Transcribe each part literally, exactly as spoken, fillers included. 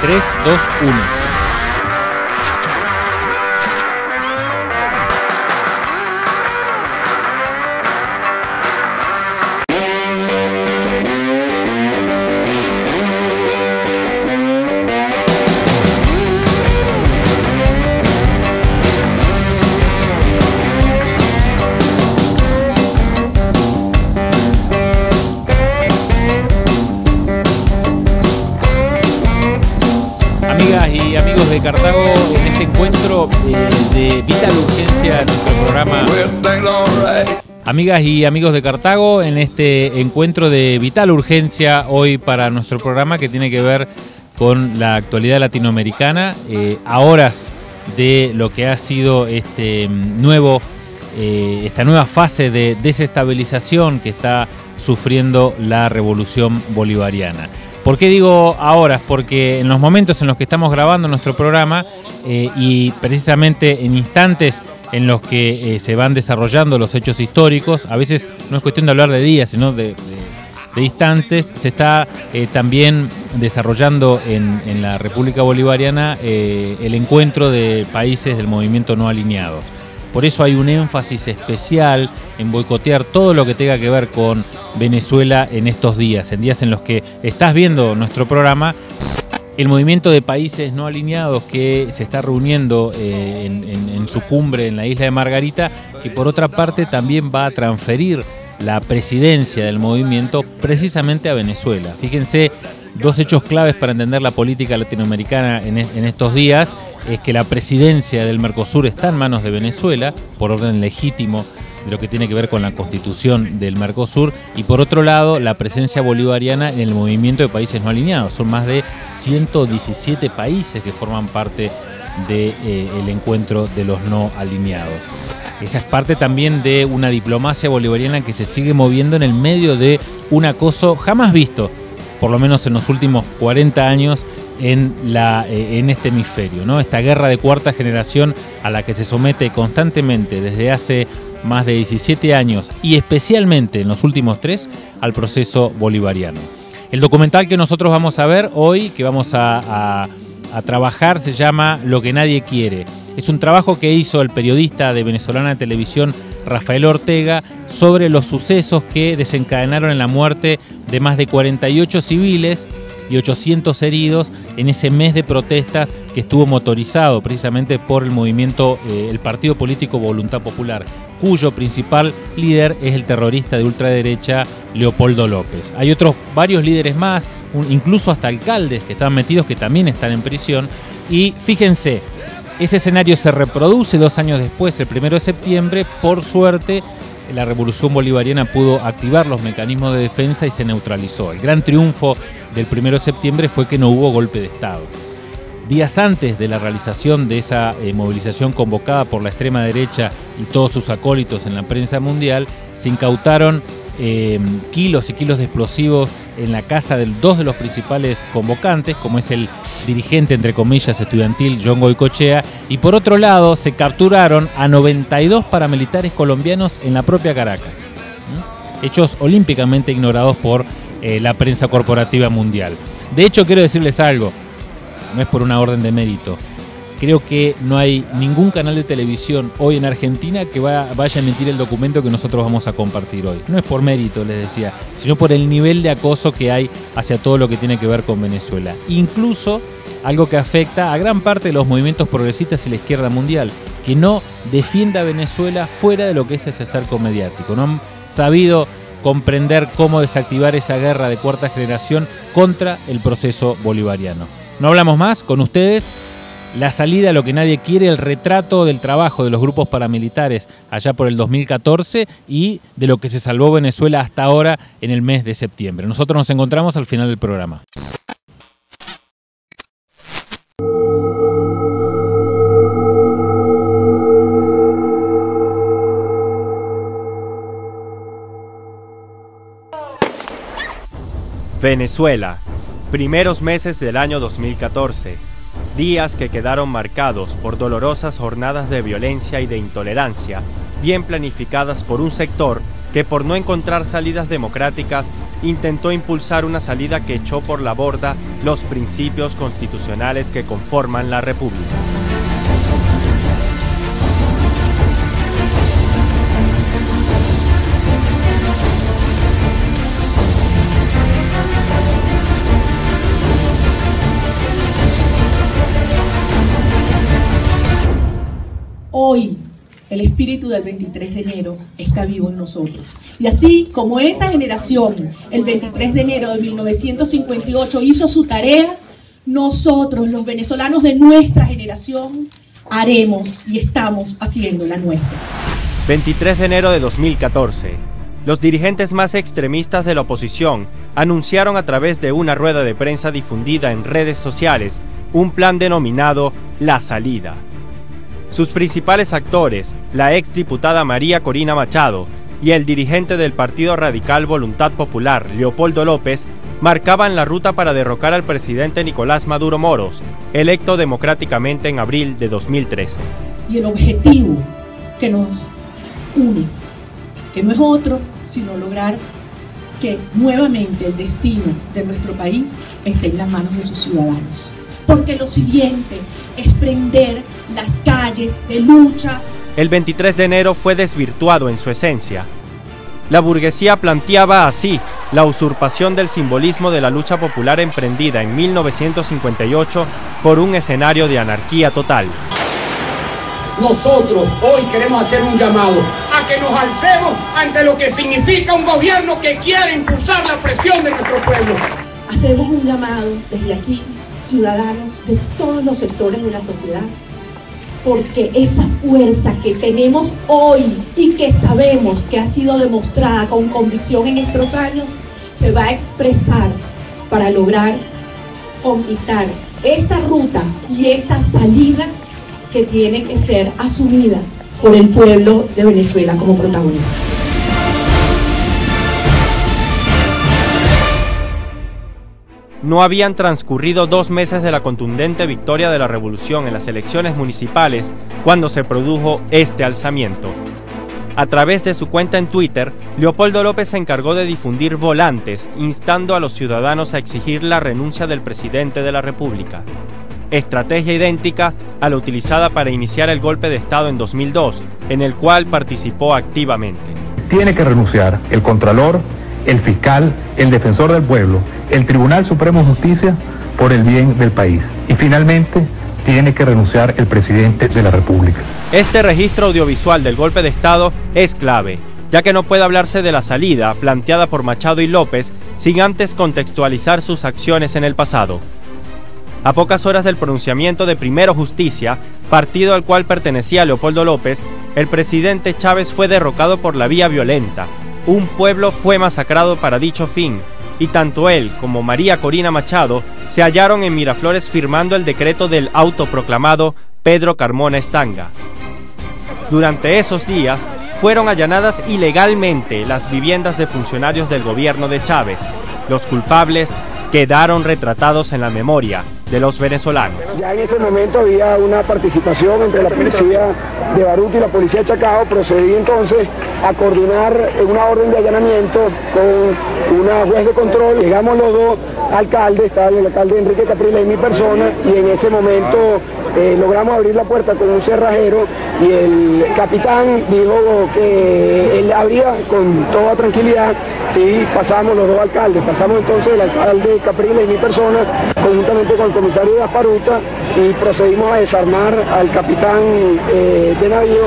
tres, dos, uno. De Cartago, en este encuentro eh, de Vital Urgencia, nuestro programa. Amigas y amigos de Cartago, en este encuentro de Vital Urgencia hoy para nuestro programa que tiene que ver con la actualidad latinoamericana, eh, a horas de lo que ha sido este nuevo, eh, esta nueva fase de desestabilización que está sufriendo la revolución bolivariana. ¿Por qué digo ahora? Porque en los momentos en los que estamos grabando nuestro programa eh, y precisamente en instantes en los que eh, se van desarrollando los hechos históricos, a veces no es cuestión de hablar de días, sino de, de, de instantes, se está eh, también desarrollando en, en la República Bolivariana eh, el encuentro de países del movimiento no alineados. Por eso hay un énfasis especial en boicotear todo lo que tenga que ver con Venezuela en estos días, en días en los que estás viendo nuestro programa. El movimiento de países no alineados que se está reuniendo eh, en, en, en su cumbre en la isla de Margarita, que por otra parte también va a transferir la presidencia del movimiento precisamente a Venezuela. Fíjense, dos hechos claves para entender la política latinoamericana en, en estos días es que la presidencia del Mercosur está en manos de Venezuela, por orden legítimo de lo que tiene que ver con la constitución del Mercosur, y por otro lado la presencia bolivariana en el movimiento de países no alineados. Son más de ciento diecisiete países que forman parte del de, eh, encuentro de los no alineados. Esa es parte también de una diplomacia bolivariana que se sigue moviendo en el medio de un acoso jamás visto, por lo menos en los últimos cuarenta años, en, la, eh, en este hemisferio, ¿no? Esta guerra de cuarta generación a la que se somete constantemente desde hace más de diecisiete años y especialmente en los últimos tres al proceso bolivariano. El documental que nosotros vamos a ver hoy, que vamos a, a, a trabajar, se llama Lo que nadie quiere. Es un trabajo que hizo el periodista de Venezolana Televisión, Rafael Ortega, sobre los sucesos que desencadenaron en la muerte de más de cuarenta y ocho civiles y ochocientos heridos en ese mes de protestas que estuvo motorizado precisamente por el movimiento, eh, el partido político Voluntad Popular, cuyo principal líder es el terrorista de ultraderecha Leopoldo López. Hay otros varios líderes más, un, incluso hasta alcaldes que están metidos, que también están en prisión. Y fíjense, ese escenario se reproduce dos años después, el primero de septiembre. Por suerte, la revolución bolivariana pudo activar los mecanismos de defensa y se neutralizó. El gran triunfo del primero de septiembre fue que no hubo golpe de Estado. Días antes de la realización de esa eh, movilización convocada por la extrema derecha y todos sus acólitos en la prensa mundial, se incautaron eh, kilos y kilos de explosivos en la casa de dos de los principales convocantes, como es el dirigente, entre comillas, estudiantil John Goycochea, y por otro lado se capturaron a noventa y dos paramilitares colombianos en la propia Caracas. ¿Mm? Hechos olímpicamente ignorados por eh, la prensa corporativa mundial. De hecho, quiero decirles algo, no es por una orden de mérito. Creo que no hay ningún canal de televisión hoy en Argentina que vaya, vaya a emitir el documento que nosotros vamos a compartir hoy. No es por mérito, les decía, sino por el nivel de acoso que hay hacia todo lo que tiene que ver con Venezuela. Incluso algo que afecta a gran parte de los movimientos progresistas y la izquierda mundial, que no defiende a Venezuela fuera de lo que es ese cerco mediático. No han sabido comprender cómo desactivar esa guerra de cuarta generación contra el proceso bolivariano. No hablamos más, con ustedes, la salida a lo que nadie quiere, el retrato del trabajo de los grupos paramilitares allá por el dos mil catorce y de lo que se salvó Venezuela hasta ahora en el mes de septiembre. Nosotros nos encontramos al final del programa. Venezuela, primeros meses del año dos mil catorce. Días que quedaron marcados por dolorosas jornadas de violencia y de intolerancia, bien planificadas por un sector que por no encontrar salidas democráticas intentó impulsar una salida que echó por la borda los principios constitucionales que conforman la República. Hoy, el espíritu del veintitrés de enero está vivo en nosotros. Y así como esa generación, el veintitrés de enero de mil novecientos cincuenta y ocho, hizo su tarea, nosotros, los venezolanos de nuestra generación, haremos y estamos haciendo la nuestra. veintitrés de enero de dos mil catorce. Los dirigentes más extremistas de la oposición anunciaron a través de una rueda de prensa difundida en redes sociales un plan denominado La Salida. Sus principales actores, la exdiputada María Corina Machado y el dirigente del Partido Radical Voluntad Popular, Leopoldo López, marcaban la ruta para derrocar al presidente Nicolás Maduro Moros, electo democráticamente en abril de dos mil trece. Y el objetivo que nos une, que no es otro, sino lograr que nuevamente el destino de nuestro país esté en las manos de sus ciudadanos. Porque lo siguiente es prender las calles de lucha. El veintitrés de enero fue desvirtuado en su esencia. La burguesía planteaba así la usurpación del simbolismo de la lucha popular emprendida en mil novecientos cincuenta y ocho por un escenario de anarquía total. Nosotros hoy queremos hacer un llamado a que nos alcemos ante lo que significa un gobierno que quiere impulsar la presión de nuestro pueblo. Hacemos un llamado desde aquí, ciudadanos de todos los sectores de la sociedad, porque esa fuerza que tenemos hoy y que sabemos que ha sido demostrada con convicción en estos años, se va a expresar para lograr conquistar esa ruta y esa salida que tiene que ser asumida por el pueblo de Venezuela como protagonista. No habían transcurrido dos meses de la contundente victoria de la revolución en las elecciones municipales cuando se produjo este alzamiento. A través de su cuenta en Twitter, Leopoldo López se encargó de difundir volantes instando a los ciudadanos a exigir la renuncia del presidente de la República. Estrategia idéntica a la utilizada para iniciar el golpe de Estado en dos mil dos, en el cual participó activamente. Tiene que renunciar el Contralor, el Fiscal, el Defensor del Pueblo, el Tribunal Supremo de Justicia por el bien del país. Y finalmente, tiene que renunciar el presidente de la República. Este registro audiovisual del golpe de Estado es clave, ya que no puede hablarse de la salida planteada por Machado y López sin antes contextualizar sus acciones en el pasado. A pocas horas del pronunciamiento de Primero Justicia, partido al cual pertenecía Leopoldo López, el presidente Chávez fue derrocado por la vía violenta. Un pueblo fue masacrado para dicho fin, y tanto él como María Corina Machado se hallaron en Miraflores firmando el decreto del autoproclamado Pedro Carmona Estanga. Durante esos días, fueron allanadas ilegalmente las viviendas de funcionarios del gobierno de Chávez. Los culpables quedaron retratados en la memoria de los venezolanos. Ya en ese momento había una participación entre la policía de Baruta y la policía de Chacao. Procedí entonces a coordinar una orden de allanamiento con una juez de control. Llegamos los dos alcaldes, estaba el alcalde Enrique Capriles y mi persona, y en ese momento eh, logramos abrir la puerta con un cerrajero y el capitán dijo que él abría con toda tranquilidad. Sí, pasamos los dos alcaldes, pasamos entonces el alcalde Capriles y mi persona, conjuntamente con el comisario de Asparuta, y procedimos a desarmar al capitán eh, de navío.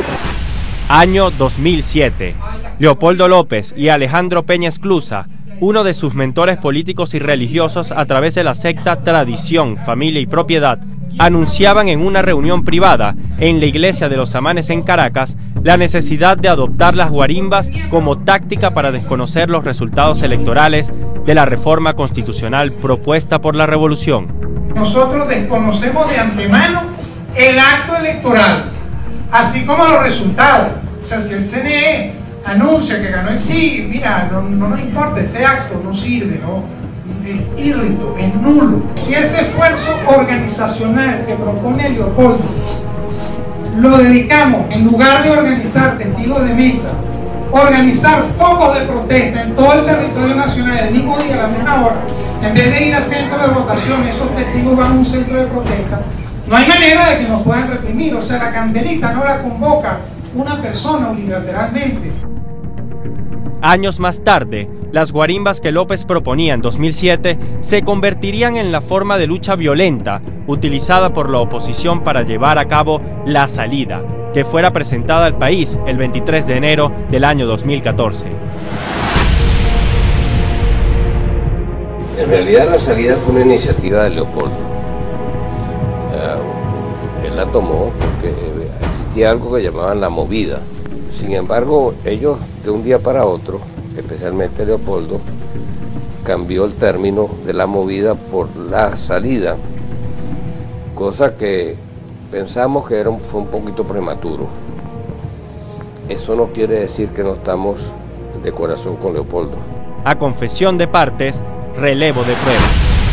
Año dos mil siete. Leopoldo López y Alejandro Peña Esclusa, uno de sus mentores políticos y religiosos a través de la secta Tradición, Familia y Propiedad, anunciaban en una reunión privada en la iglesia de los Amanes en Caracas la necesidad de adoptar las guarimbas como táctica para desconocer los resultados electorales de la reforma constitucional propuesta por la revolución. Nosotros desconocemos de antemano el acto electoral, así como los resultados. O sea, si el C N E anuncia que ganó el sí, mira, no, no nos importa, ese acto no sirve, no, es irrito, es nulo. Y ese esfuerzo organizacional que propone Leopoldo lo dedicamos, en lugar de organizar testigos de mesa organizar focos de protesta en todo el territorio nacional el mismo día, a la misma hora, en vez de ir al centro de votación, esos testigos van a un centro de protesta, no hay manera de que nos puedan reprimir. O sea, la candelita no la convoca una persona unilateralmente. Años más tarde, las guarimbas que López proponía en dos mil siete se convertirían en la forma de lucha violenta utilizada por la oposición para llevar a cabo la salida, que fuera presentada al país el veintitrés de enero del año dos mil catorce. En realidad la salida fue una iniciativa de Leopoldo. Uh, él la tomó porque existía algo que llamaban la movida. Sin embargo, ellos de un día para otro, especialmente Leopoldo, cambió el término de la movida por la salida, cosa que pensamos que era un, fue un poquito prematuro. Eso no quiere decir que no estamos de corazón con Leopoldo. A confesión de partes, relevo de pruebas.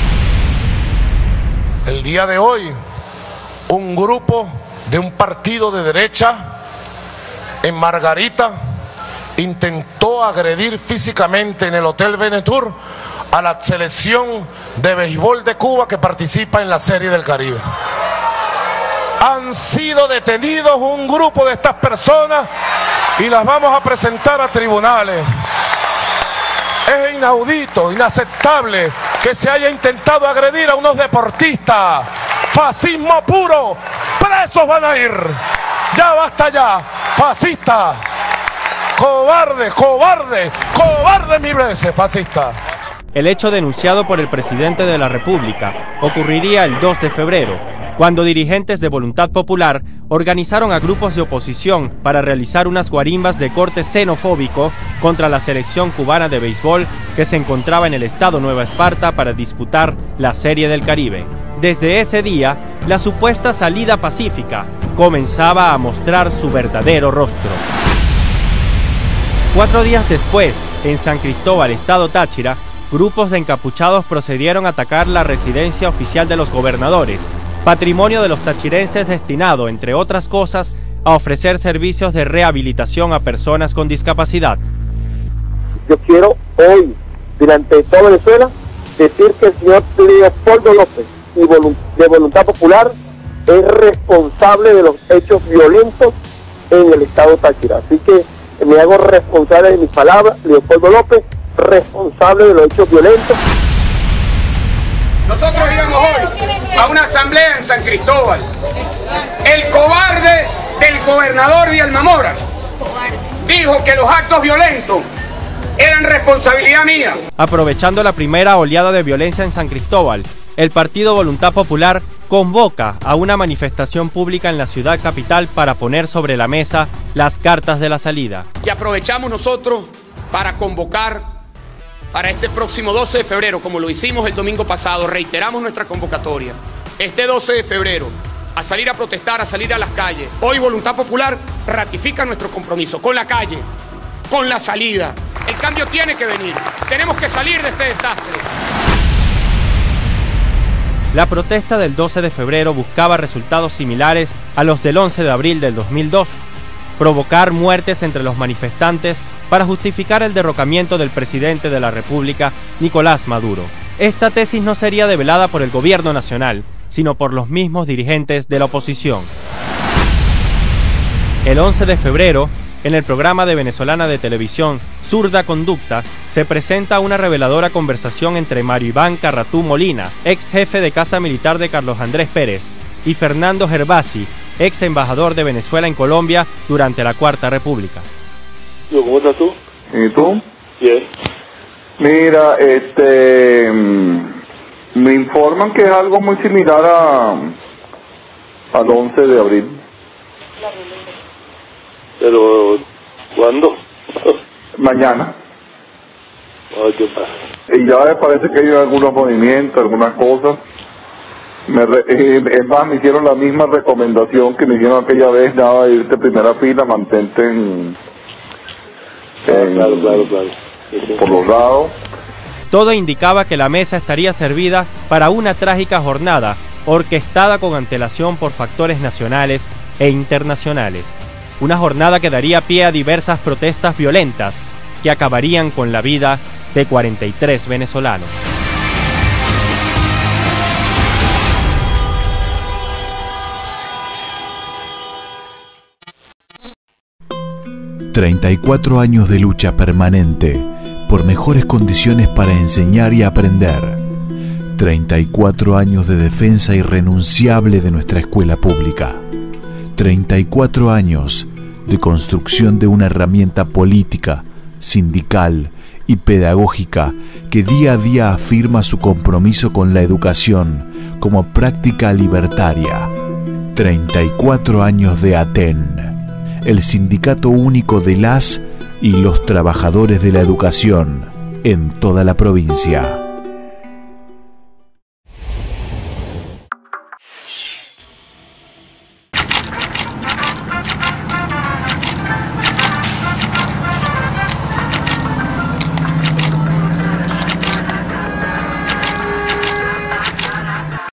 El día de hoy, un grupo de un partido de derecha en Margarita intentó agredir físicamente en el Hotel Venetur a la selección de béisbol de Cuba que participa en la Serie del Caribe. Han sido detenidos un grupo de estas personas y las vamos a presentar a tribunales. Es inaudito, inaceptable que se haya intentado agredir a unos deportistas. Fascismo puro, presos van a ir. Ya basta ya, fascista, cobarde, cobarde, cobarde mil veces, fascista. El hecho denunciado por el presidente de la República ocurriría el dos de febrero, cuando dirigentes de Voluntad Popular organizaron a grupos de oposición para realizar unas guarimbas de corte xenofóbico contra la selección cubana de béisbol que se encontraba en el estado Nueva Esparta para disputar la Serie del Caribe. Desde ese día, la supuesta salida pacífica comenzaba a mostrar su verdadero rostro. Cuatro días después, en San Cristóbal, estado Táchira, grupos de encapuchados procedieron a atacar la residencia oficial de los gobernadores, patrimonio de los tachirenses destinado, entre otras cosas, a ofrecer servicios de rehabilitación a personas con discapacidad. Yo quiero hoy, delante de toda Venezuela, decir que el señor Leopoldo López y de Voluntad Popular es responsable de los hechos violentos en el estado Táchira. Así que me hago responsable de mis palabras. Leopoldo López, responsable de los hechos violentos. Nosotros íbamos hoy a una asamblea en San Cristóbal. El cobarde del gobernador de Almamora dijo que los actos violentos eran responsabilidad mía. Aprovechando la primera oleada de violencia en San Cristóbal, el Partido Voluntad Popular convoca a una manifestación pública en la ciudad capital para poner sobre la mesa las cartas de la salida. Y aprovechamos nosotros para convocar para este próximo doce de febrero, como lo hicimos el domingo pasado, reiteramos nuestra convocatoria, este doce de febrero, a salir a protestar, a salir a las calles. Hoy Voluntad Popular ratifica nuestro compromiso con la calle, con la salida. El cambio tiene que venir, tenemos que salir de este desastre. La protesta del doce de febrero buscaba resultados similares a los del once de abril del dos mil dos, provocar muertes entre los manifestantes para justificar el derrocamiento del presidente de la República, Nicolás Maduro. Esta tesis no sería develada por el gobierno nacional, sino por los mismos dirigentes de la oposición. El once de febrero, en el programa de venezolana de televisión Zurda Conducta, se presenta una reveladora conversación entre Mario Iván Carratú Molina, ex jefe de Casa Militar de Carlos Andrés Pérez, y Fernando Gervasi, ex embajador de Venezuela en Colombia durante la Cuarta República. ¿Cómo estás tú? ¿Y tú? Bien. Mira, este, me informan que es algo muy similar a al once de abril. Pero, ¿cuándo? Mañana. Ay, ¿qué pasa? Y ya me parece que hay algunos movimientos, algunas cosas. Me re, eh, es más, me hicieron la misma recomendación que me hicieron aquella vez, nada de irte primera fila, mantente en, en claro, claro, claro. Sí, sí. por los lados. Todo indicaba que la mesa estaría servida para una trágica jornada, orquestada con antelación por factores nacionales e internacionales. una jornada que daría pie a diversas protestas violentas que acabarían con la vida de cuarenta y tres venezolanos. treinta y cuatro años de lucha permanente por mejores condiciones para enseñar y aprender. treinta y cuatro años de defensa irrenunciable de nuestra escuela pública. treinta y cuatro años de construcción de una herramienta política, sindical y pedagógica que día a día afirma su compromiso con la educación como práctica libertaria. treinta y cuatro años de ATEN, el sindicato único de las y los trabajadores de la educación en toda la provincia.